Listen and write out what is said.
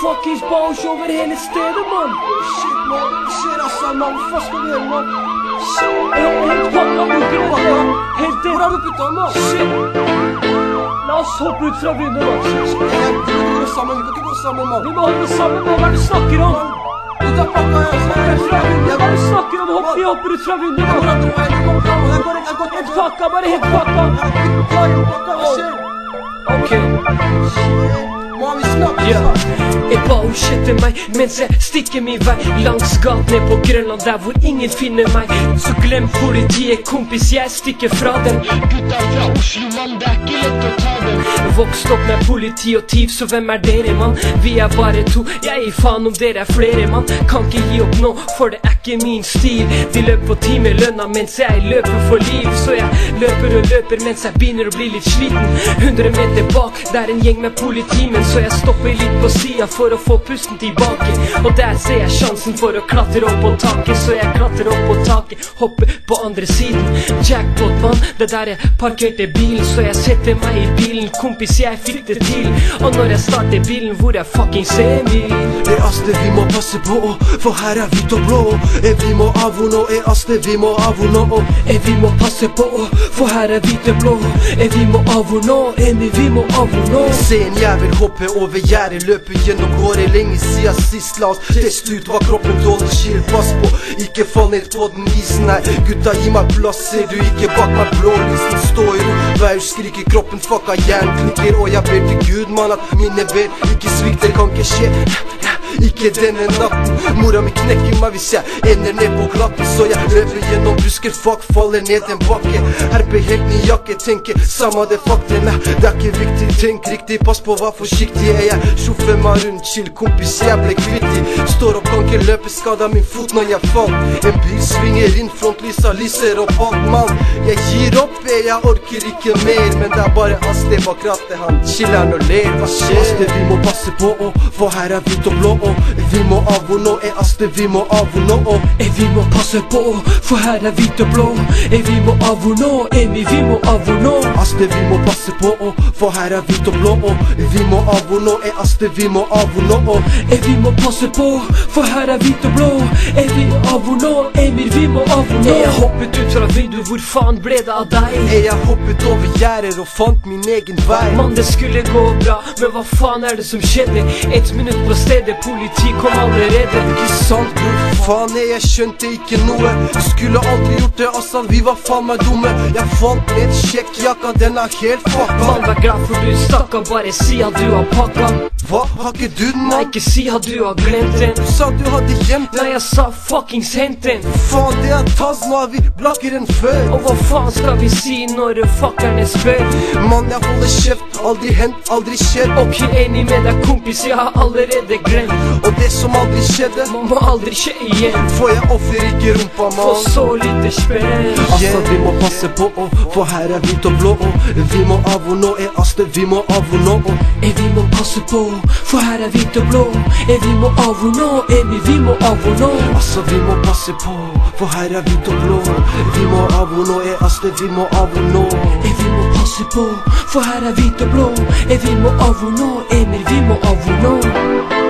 fuckings bars over hele stedet, mann. Shit, man. Shit, altså, mann. Hva skal vi gjøre, mann? Helt pakka bruker det. Helt det. Hvor har du puttet, mann? Shit. La oss hoppe ut fra vinduet, mann. Vi kan ikke gå sammen, mann. Vi må holde det sammen, mann. Hva er det du snakker om? Ut av pakka, Hva er det du snakker om? Vi hopper ut fra vinduet, mann. Helt pakka, bare helt pakka. Ok. Mann, vi snakker, Ja, jeg bullshitter meg mens jeg stikker min vei langs gatene på Grønland, der hvor ingen finner meg. Så glem politiet, kompis, jeg stikker fra dem. Gutta fra Oslo, mann, det er ikke lett å ta dem. Vokst opp med politi og tyv, så hvem er dere, mann? Vi er bare to, jeg gir faen om dere er flere, mann. Kan ikke gi opp nå, for det er ikke min stil. De løper på timelønna mens jeg løper for liv. Så jeg løper og løper mens jeg begynner å bli litt sliten. 100 meter bak, det er en gjeng med politimenn, så jeg stopper litt på siden for å få pusten tilbake. Og der ser jeg sjansen for å klatre opp på taket, så jeg klatrer opp på taket, hopper på andre siden. Jackpot, mann, det der jeg parkerte bilen, så jeg setter meg i bilen. Kompis, jeg fikk det til. Og når jeg starter bilen, hvor er fucking Emil? Aste, vi må passe på, for her er hvit og blå. Vi må avo nå, Aste, vi må avo nå. Vi må passe på, for her er hvit og blå. Vi må avo nå, vi må avo nå. Se en jævel hoppe over gjerdet, løpe gjennom gårde lenge siden sist. La oss teste ut hva kroppen tåler, chill, pass på, ikke fall ned på den isen her. Gutta, gi meg plass, ser du ikke bak meg blålisten. Stå i ro, vær skriker kroppen, fucka jernklikker. Og jeg ber til Gud, mann, at mine ber ikke svikter, kan ikke skje. Ikke denne natten. Mora mi knekker meg hvis jeg ender ned på klatten. Så jeg løper gjennom busker, fuck, faller ned en bakke. Herpe helt ny jakke, tenker samme det fakten. Nei, det er ikke viktig, tenk riktig, pass på, vær forsiktig. Jeg sjoffer meg rundt, chill, kompis, jeg ble kvittig. Står opp, kan ikke løpe, skadet min fot når jeg falt. En bil svinger inn, frontlysa lyser opp alt, mann. Jeg gir opp, jeg orker ikke mer. Men det er bare Aste bak rattet, han chiller'n og ler. Hva skjer? Aste, vi må passe på, for her er hvit og blå. Vi må avo nå, Aste, vi må avo nå. Vi må passe på, for her er hvit og blå. Vi må avo nå, vi må avo nå. Aste, vi må passe på, for her er hvit og blå. Vi må avo nå, Aste, vi må avo nå. Vi må passe på, for her er hvit og blå. Vi må avo nå, vi må avo nå. Jeg hoppet ut fra vinduet, hvor faen ble det av deg? Jeg hoppet over gjerder og fant min egen vei. Mann, det skulle gå bra, men hva faen er det som skjedde? 1 minutt på stedet, politi kom allerede. Ikke sant, bror, faen, jeg skjønte ikke noe. Skulle aldri gjort det, Assan, vi var faen meg dumme. Jeg fant ned sjekkjakka, den er helt fucka. Mann, vær glad for du stakk av, bare si at du har pakka. Hva? Har ikke du den, Nei, mann? ikke si at du har glemt den. Du sa du hadde gjemt Nei, den. jeg sa fuckings hent den. Faen, det er Taz, nå er vi blakkere enn før. Og hva faen skal vi si når fuckerne spør? Mann, jeg holder kjeft, aldri hent, aldri skjedd. Ok, enig med deg, kompis, jeg har allerede glemt. Og det som aldri skjedde, Man må aldri skje igjen, for jeg offer ikke rumpa, for mann. så lite spenn. Altså, vi må passe på, for her er hvit og blå. Vi må avo nå, Aste, vi må avo nå. Vi må passe på, for her er hvit og blå. Vi må avo nå, vi må avo nå. Altså, vi må passe på, for her er hvit og blå. Vi må avo nå, Aste, vi må avo nå. Vi må passe på, for her er hvit og blå. Vi må avo nå, vi må avo nå.